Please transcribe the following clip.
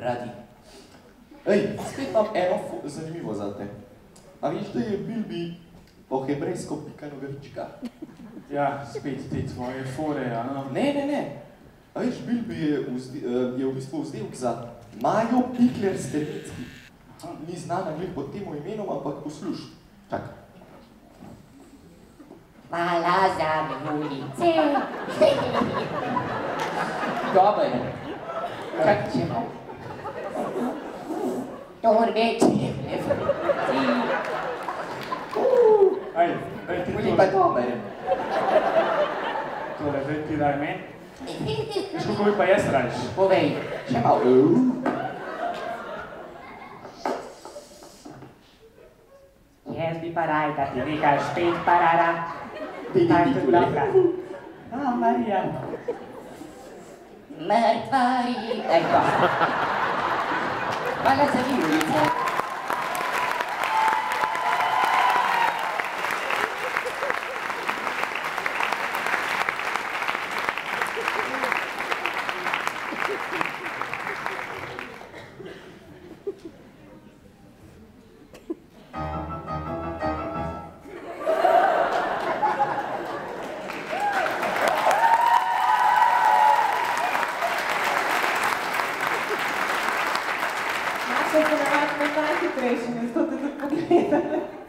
radi. Ej, spet imam eno zanimivo zate. A veš, da je Bilbi po hebrejsko pika nogavička? Ja, spet te tvoje fore, ano? Ne. A veš, Bilbi je v bistvu vzdevk za Majo Pikler Stevicki. Ni znana glih pod temu imenom, ampak posluš. Čak. Hvala za ulice. Dobar. Čak ćemo. Torbe čevne. Aj, ti Bili pa dobar. tole, zdaj ti daj meni. Veš, kako bi pa jaz radiš? Povej, še malo. Jaz bi pa raj, da ti nekaj špet parara. Tako tudi dobra. Marija. Mrtvari. Eko. Hvala za ulice. Naša se navadno najhitrejši, ne zato te tudi pogledali.